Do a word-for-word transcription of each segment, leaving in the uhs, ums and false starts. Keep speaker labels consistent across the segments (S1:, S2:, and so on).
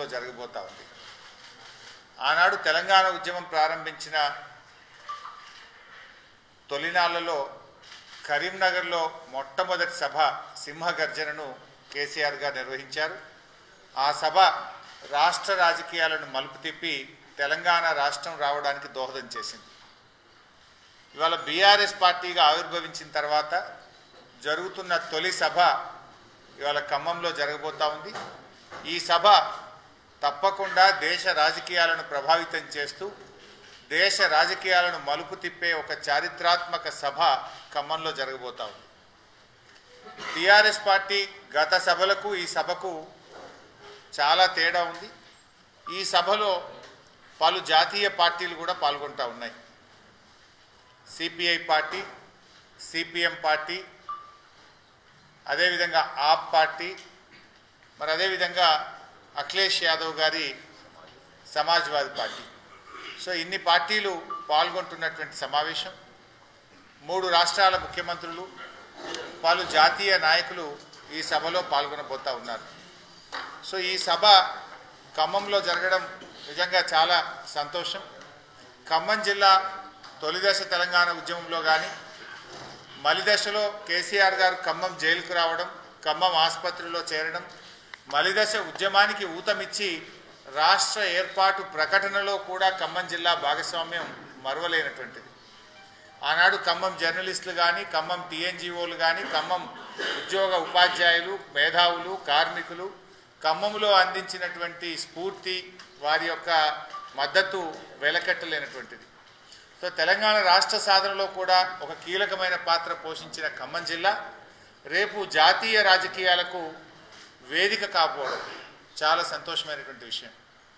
S1: ఖమ్మంలో జరగబోతా ఉంది. ఆనాడు తెలంగాణ ఉద్యమం ప్రారంభించిన తొలినాళ్లలో కరీంనగర్లో మొట్టమొదటి సభ సింహగర్జనను కేసీఆర్ గారు నిర్వహించారు. ఆ సభ రాష్ట్ర రాజకీయాలను మలుపు తిప్పి తెలంగాణ రాష్ట్రం రావడానికి దోహదం చేసింది. ఇవాళ బీఆర్ఎస్ పార్టీగా ఆవిర్భవించిన తర్వాత జరుగుతున్న తొలి సభ ఇవాళ ఖమ్మంలో జరగబోతా ఉంది. ఈ సభ తప్పకుండా దేశ రాజకీయాలను ప్రభావితం చేస్తూ దేశ రాజకీయాలను మలుపు తిప్పే ఒక చారిత్రాత్మక సభ ఖమ్మంలో జరగబోతా ఉంది. టీఆర్ఎస్ పార్టీ గత సభలకు ఈ సభకు చాలా తేడా ఉంది. ఈ సభలో పలు జాతీయ పార్టీలు కూడా పాల్గొంటూ ఉన్నాయి. సిపిఐ పార్టీ, సిపిఎం పార్టీ, అదేవిధంగా ఆప్ పార్టీ, మరి అదేవిధంగా అఖిలేష్ యాదవ్ గారి సమాజ్వాదీ పార్టీ. సో ఇన్ని పార్టీలు పాల్గొంటున్నటువంటి సమావేశం. మూడు రాష్ట్రాల ముఖ్యమంత్రులు, పలు జాతీయ నాయకులు ఈ సభలో పాల్గొనబోతూ ఉన్నారు. సో ఈ సభ ఖమ్మంలో జరగడం నిజంగా చాలా సంతోషం. ఖమ్మం జిల్లా తొలిదశ తెలంగాణ ఉద్యమంలో కానీ, మలిదశలో కేసీఆర్ గారు ఖమ్మం జైలుకు రావడం, ఖమ్మం ఆసుపత్రిలో చేరడం, మలిదశ ఉద్యమానికి ఊతమిచ్చి రాష్ట్ర ఏర్పాటు ప్రకటనలో కూడా ఖమ్మం జిల్లా భాగస్వామ్యం మరువలేనటువంటిది. ఆనాడు ఖమ్మం జర్నలిస్టులు కానీ, ఖమ్మం టీఎన్జిఓలు కానీ, ఖమ్మం ఉద్యోగ ఉపాధ్యాయులు, మేధావులు, కార్మికులు ఖమ్మంలో అందించినటువంటి స్ఫూర్తి, వారి యొక్క మద్దతు వెలకట్టలేనటువంటిది. సో తెలంగాణ రాష్ట్ర సాధనలో కూడా ఒక కీలకమైన పాత్ర పోషించిన ఖమ్మం జిల్లా రేపు జాతీయ రాజకీయాలకు వేదిక కాబోవడం చాలా సంతోషమైనటువంటి విషయం.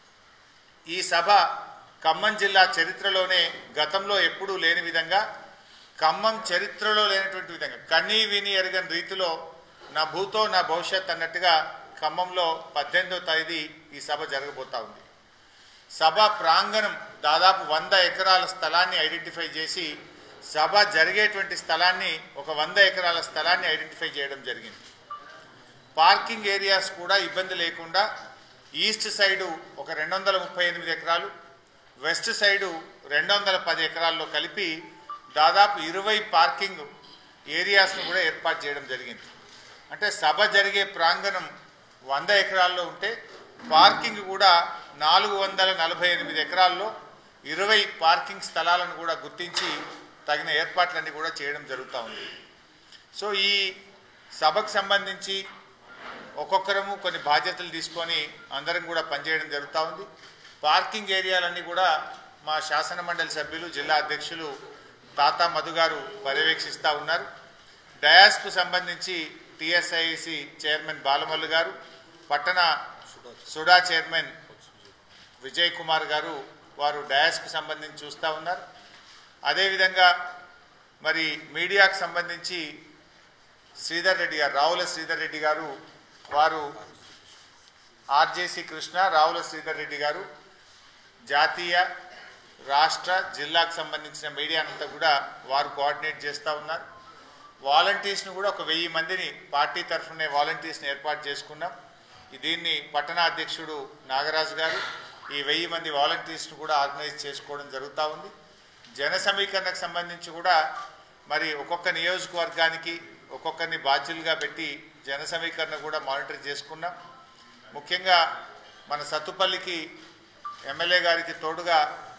S1: ఈ సభ ఖమ్మం జిల్లా చరిత్రలోనే గతంలో ఎప్పుడూ లేని విధంగా, ఖమ్మం చరిత్రలో లేనటువంటి విధంగా, కన్నీ విని ఎరగని రీతిలో నా భూతో నా భవిష్యత్ అన్నట్టుగా ఖమ్మంలో పద్దెనిమిదో తేదీ ఈ సభ జరగబోతా ఉంది. సభ ప్రాంగణం దాదాపు వంద ఎకరాల స్థలాన్ని ఐడెంటిఫై చేసి సభ జరిగేటువంటి స్థలాన్ని ఒక వంద ఎకరాల స్థలాన్ని ఐడెంటిఫై చేయడం జరిగింది. పార్కింగ్ ఏరియాస్ కూడా ఇబ్బంది లేకుండా ఈస్ట్ సైడు ఒక రెండు వందల ముప్పై ఎనిమిది ఎకరాలు, వెస్ట్ సైడు రెండు వందల పది ఎకరాల్లో కలిపి దాదాపు ఇరవై పార్కింగ్ ఏరియాస్ను కూడా ఏర్పాటు చేయడం జరిగింది. అంటే సభ జరిగే ప్రాంగణం వంద ఎకరాల్లో ఉంటే పార్కింగ్ కూడా నాలుగు వందల నలభై ఎనిమిది ఎకరాల్లో ఇరవై పార్కింగ్ స్థలాలను కూడా గుర్తించి తగిన ఏర్పాట్లన్నీ కూడా చేయడం జరుగుతూ ఉంది. సో ఈ సభకు సంబంధించి ఒక్కొక్కరము కొన్ని బాధ్యతలు తీసుకొని అందరం కూడా పనిచేయడం జరుగుతూ ఉంది. పార్కింగ్ ఏరియాలన్నీ కూడా మా శాసన మండలి సభ్యులు, జిల్లా అధ్యక్షులు తాతా మధు గారు పర్యవేక్షిస్తూ ఉన్నారు. డయాస్కు సంబంధించి టిఎస్ఐసి చైర్మన్ బాలమల్లు గారు, పట్టణ సుడా చైర్మన్ విజయ్ కుమార్ గారు వారు డయాస్కు సంబంధించి చూస్తూ ఉన్నారు. అదేవిధంగా మరి మీడియాకు సంబంధించి శ్రీధర్ రెడ్డి గారు, రావుల శ్రీధర్ రెడ్డి గారు, వారు ఆర్జేసి కృష్ణ, రావుల శ్రీధర్ రెడ్డి గారు జాతీయ, రాష్ట్ర, జిల్లాకు సంబంధించిన మీడియానంతా కూడా వారు కోఆర్డినేట్ చేస్తూ ఉన్నారు. వాలంటీర్స్ను కూడా ఒక వెయ్యి మందిని పార్టీ తరఫునే వాలంటీర్స్ని ఏర్పాటు చేసుకున్నాం. దీన్ని పట్టణ అధ్యక్షుడు నాగరాజు గారు ఈ వెయ్యి మంది వాలంటీర్స్ను కూడా ఆర్గనైజ్ చేసుకోవడం జరుగుతూ ఉంది. జన సమీకరణకు సంబంధించి కూడా మరి ఒక్కొక్క నియోజకవర్గానికి ఒక్కొక్కరిని బాధ్యులుగా పెట్టి జన సమీకరణ కూడా మానిటర్ చేసుకున్నాం. ముఖ్యంగా మన సత్తుపల్లికి ఎమ్మెల్యే గారికి తోడుగా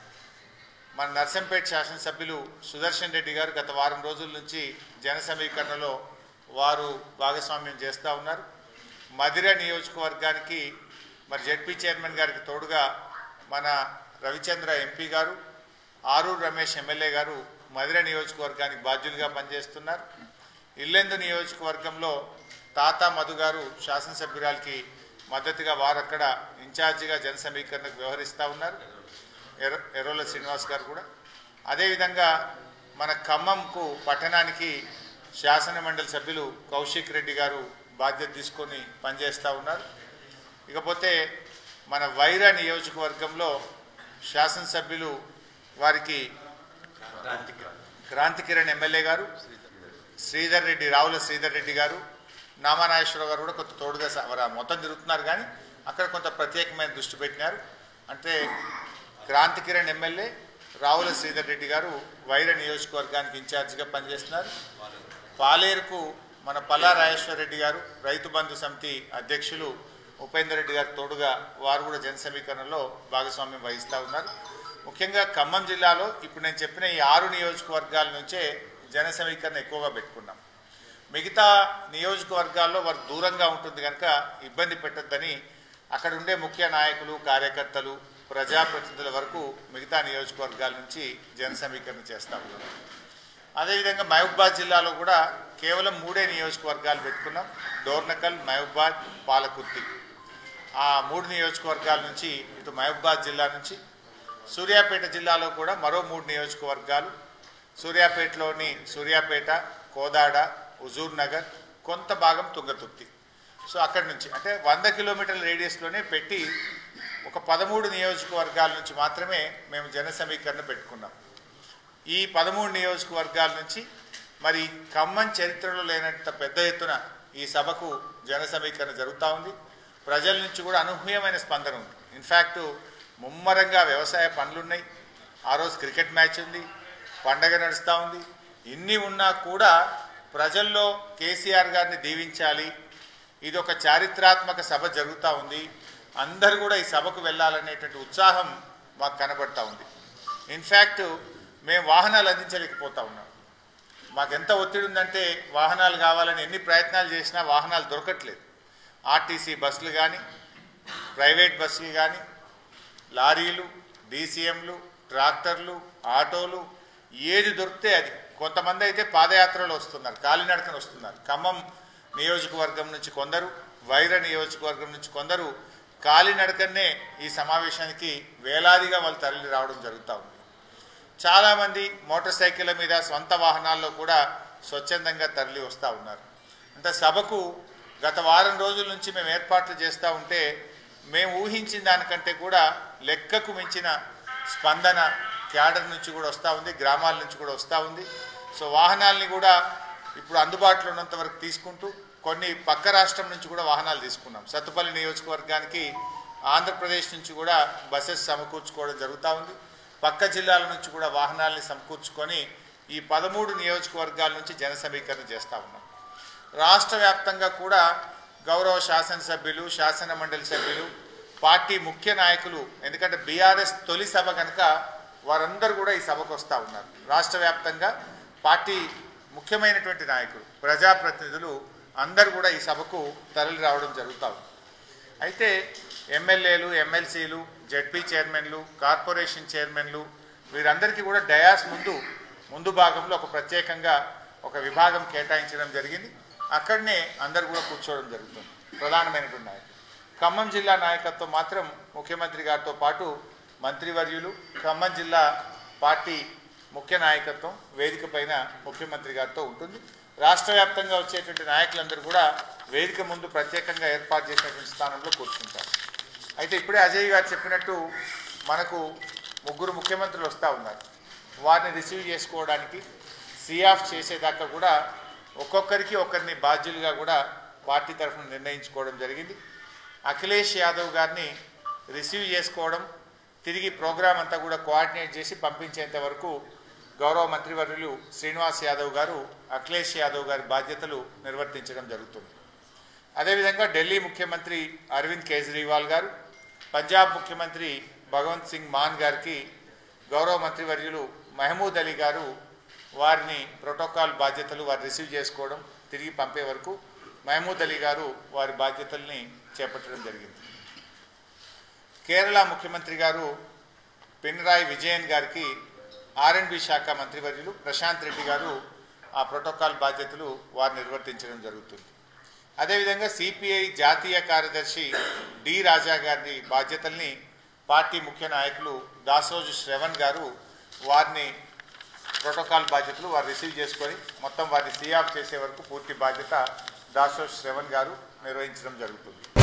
S1: మన నర్సంపేట శాసనసభ్యులు సుదర్శన్ రెడ్డి గారు గత వారం రోజుల నుంచి జన సమీకరణలో వారు భాగస్వామ్యం చేస్తూ ఉన్నారు. మధిర నియోజకవర్గానికి మరి జెడ్పీ చైర్మన్ గారికి తోడుగా మన రవిచంద్ర ఎంపీ గారు, ఆరూరు రమేష్ ఎమ్మెల్యే గారు మధిర నియోజకవర్గానికి బాధ్యులుగా పనిచేస్తున్నారు. ఇల్లెందు నియోజకవర్గంలో తాతా మధు గారు శాసనసభ్యురాలకి మద్దతుగా వారు అక్కడ ఇన్ఛార్జిగా జన సమీకరణకు వ్యవహరిస్తూ ఉన్నారు. ఎర్ర ఎర్రోల శ్రీనివాస్ గారు కూడా. అదేవిధంగా మన ఖమ్మంకు పట్టణానికి శాసన మండలి సభ్యులు కౌశిక్ రెడ్డి గారు బాధ్యత తీసుకొని పనిచేస్తూ ఉన్నారు. ఇకపోతే మన వైరా నియోజకవర్గంలో శాసనసభ్యులు వారికి క్రాంతి కిరణ్ ఎమ్మెల్యే గారు, శ్రీధర్ రెడ్డి, రావుల శ్రీధర్ రెడ్డి గారు, నామానాగేశ్వరరావు గారు కూడా కొంత తోడుగా మొత్తం తిరుగుతున్నారు. కానీ అక్కడ కొంత ప్రత్యేకమైన దృష్టి పెట్టినారు. అంటే క్రాంతి కిరణ్ ఎమ్మెల్యే రావుల శ్రీధర్ రెడ్డి గారు వైర నియోజకవర్గానికి ఇన్ఛార్జిగా పనిచేస్తున్నారు. పాలేరుకు మన పల్లా రాజేశ్వర రెడ్డి గారు రైతు బంధు సమితి అధ్యక్షులు ఉపేందర్ రెడ్డి గారు తోడుగా వారు కూడా జన సమీకరణలో భాగస్వామ్యం వహిస్తూ ఉన్నారు. ముఖ్యంగా ఖమ్మం జిల్లాలో ఇప్పుడు నేను చెప్పిన ఈ ఆరు నియోజకవర్గాల నుంచే జన సమీకరణ ఎక్కువగా పెట్టుకున్నాం. మిగతా నియోజకవర్గాల్లో వారు దూరంగా ఉంటుంది కనుక ఇబ్బంది పెట్టద్దని అక్కడ ఉండే ముఖ్య నాయకులు, కార్యకర్తలు, ప్రజాప్రతినిధుల వరకు మిగతా నియోజకవర్గాల నుంచి జన సమీకరణ చేస్తూ ఉన్నాం. అదేవిధంగా మహబూబాద్ జిల్లాలో కూడా కేవలం మూడే నియోజకవర్గాలు పెట్టుకున్నాం. డోర్నకల్, మహబూబాద్, పాలకుర్తి. ఆ మూడు నియోజకవర్గాల నుంచి ఇటు మహబూబాద్ జిల్లా నుంచి సూర్యాపేట జిల్లాలో కూడా మరో మూడు నియోజకవర్గాలు, సూర్యాపేటలోని సూర్యాపేట, కోదాడ, హుజూర్ నగర్, కొంత భాగం తుంగతుర్తి. సో అక్కడి నుంచి అంటే వంద కిలోమీటర్ల రేడియస్లోనే పెట్టి ఒక పదమూడు నియోజకవర్గాల నుంచి మాత్రమే మేము జన సమీకరణ పెట్టుకున్నాం. ఈ పదమూడు నియోజకవర్గాల నుంచి మరి ఖమ్మం చరిత్రలో లేనంత పెద్ద ఎత్తున ఈ సభకు జన సమీకరణ జరుగుతూ ఉంది. ప్రజల నుంచి కూడా అనూహ్యమైన స్పందన ఉంది. ఇన్ఫ్యాక్ట్ ముమ్మరంగా వ్యవసాయ పనులున్నాయి. ఆ రోజు క్రికెట్ మ్యాచ్ ఉంది, పండగ నడుస్తూ ఉంది. ఇన్ని ఉన్నా కూడా ప్రజల్లో కేసీఆర్ గారిని దీవించాలి, ఇది ఒక చారిత్రాత్మక సభ జరుగుతూ ఉంది, అందరూ కూడా ఈ సభకు వెళ్ళాలనేటువంటి ఉత్సాహం మాకు కనబడతా ఉంది. ఇన్ఫ్యాక్ట్ మేము వాహనాలు అందించలేకపోతా ఉన్నాం. మాకెంత ఒత్తిడి ఉందంటే వాహనాలు కావాలని ఎన్ని ప్రయత్నాలు చేసినా వాహనాలు దొరకట్లేదు. ఆర్టీసీ బస్సులు కానీ, ప్రైవేట్ బస్సులు కానీ, లారీలు, డీసీఎంలు, ట్రాక్టర్లు, ఆటోలు, ఏది దొరికితే అది. కొంతమంది అయితే పాదయాత్రలో వస్తున్నారు, కాలినడకన వస్తున్నారు. ఖమ్మం నియోజకవర్గం నుంచి కొందరు, వైర నియోజకవర్గం నుంచి కొందరు కాలినడకనే ఈ సమావేశానికి వేలాదిగా వాళ్ళు తరలి రావడం జరుగుతూ ఉంది. చాలామంది మోటార్ సైకిళ్ళ మీద, సొంత వాహనాల్లో కూడా స్వచ్ఛందంగా తరలి వస్తూ ఉన్నారు. అంటే సభకు గత వారం రోజుల నుంచి మేము ఏర్పాట్లు చేస్తూ ఉంటే మేము ఊహించిన దానికంటే కూడా లెక్కకు మించిన స్పందన క్యాడర్ నుంచి కూడా వస్తూ ఉంది, గ్రామాల నుంచి కూడా వస్తూ ఉంది. సో వాహనాలని కూడా ఇప్పుడు అందుబాటులో ఉన్నంత వరకు తీసుకుంటూ కొన్ని పక్క రాష్ట్రం నుంచి కూడా వాహనాలు తీసుకున్నాం. సత్తుపల్లి నియోజకవర్గానికి ఆంధ్రప్రదేశ్ నుంచి కూడా బస్సెస్ సమకూర్చుకోవడం జరుగుతూ ఉంది. పక్క జిల్లాల నుంచి కూడా వాహనాలని సమకూర్చుకొని ఈ పదమూడు నియోజకవర్గాల నుంచి జన సమీకరణ చేస్తూ ఉన్నాం. రాష్ట్ర వ్యాప్తంగా కూడా గౌరవ శాసనసభ్యులు, శాసన మండలి సభ్యులు, పార్టీ ముఖ్య నాయకులు, ఎందుకంటే బీఆర్ఎస్ తొలి సభ కనుక వారందరూ కూడా ఈ సభకు వస్తూ ఉన్నారు. రాష్ట్ర వ్యాప్తంగా పార్టీ ముఖ్యమైనటువంటి నాయకులు, ప్రజాప్రతినిధులు అందరూ కూడా ఈ సభకు తరలి రావడం జరుగుతూ ఉంది. అయితే ఎమ్మెల్యేలు, ఎమ్మెల్సీలు, జెడ్పీ చైర్మన్లు, కార్పొరేషన్ చైర్మన్లు వీరందరికీ కూడా డయాస్ ముందు ముందు భాగంలో ఒక ప్రత్యేకంగా ఒక విభాగం కేటాయించడం జరిగింది. అక్కడనే అందరు కూడా కూర్చోవడం జరుగుతుంది. ప్రధానమైనటువంటి నాయకులు ఖమ్మం జిల్లా నాయకత్వం మాత్రం ముఖ్యమంత్రి గారితో పాటు మంత్రివర్యులు, ఖమ్మం జిల్లా పార్టీ ముఖ్య నాయకత్వం వేదిక పైన ముఖ్యమంత్రి గారితో ఉంటుంది. రాష్ట్ర వ్యాప్తంగా వచ్చేటువంటి నాయకులందరూ కూడా వేదిక ముందు ప్రత్యేకంగా ఏర్పాటు చేసినటువంటి స్థానంలో కూర్చుంటారు. అయితే ఇప్పుడే అజయ్ గారు చెప్పినట్టు మనకు ముగ్గురు ముఖ్యమంత్రులు వస్తూ ఉన్నారు. వారిని రిసీవ్ చేసుకోవడానికి సీ ఆఫ్ చేసేదాకా కూడా ఒక్కొక్కరికి ఒకరిని బాధ్యులుగా కూడా పార్టీ తరఫున నిర్ణయించుకోవడం జరిగింది. అఖిలేష్ యాదవ్ గారిని రిసీవ్ చేసుకోవడం, తిరిగి ప్రోగ్రాం అంతా కూడా కోఆర్డినేట్ చేసి పంపించేంత వరకు గౌరవ మంత్రివర్యులు శ్రీనివాస్ యాదవ్ గారు అఖిలేష్ యాదవ్ గారి బాధ్యతలు నిర్వర్తించడం జరుగుతుంది. అదేవిధంగా ఢిల్లీ ముఖ్యమంత్రి అరవింద్ కేజ్రీవాల్ గారు, పంజాబ్ ముఖ్యమంత్రి భగవంత్ సింగ్ మాన్ గారికి గౌరవ మంత్రివర్యులు మహమూద్ అలీ గారు వారిని ప్రోటోకాల్ బాధ్యతలు వారు రిసీవ్ చేసుకోవడం, తిరిగి పంపే వరకు మహమూద్ అలీ గారు వారి బాధ్యతల్ని చేపట్టడం జరిగింది. కేరళ ముఖ్యమంత్రి గారు పినరాయి విజయన్ గారికి ఆర్ అండ్ బి శాఖ మంత్రివర్యులు ప్రశాంత్ రెడ్డి గారు ఆ ప్రోటోకాల్ బాధ్యతలు వారు నిర్వర్తించడం జరుగుతుంది. అదేవిధంగా సిపిఐ జాతీయ కార్యదర్శి డి రాజా గారి బాధ్యతల్ని పార్టీ ముఖ్య నాయకులు దాసోజు శ్రవణ్ గారు వారిని ప్రోటోకాల్ బాధ్యతలు వారు రిసీవ్ చేసుకొని మొత్తం వారిని సీ ఆఫ్ చేసే వరకు పూర్తి బాధ్యత దాసోజు శ్రవణ్ గారు నిర్వహించడం జరుగుతుంది.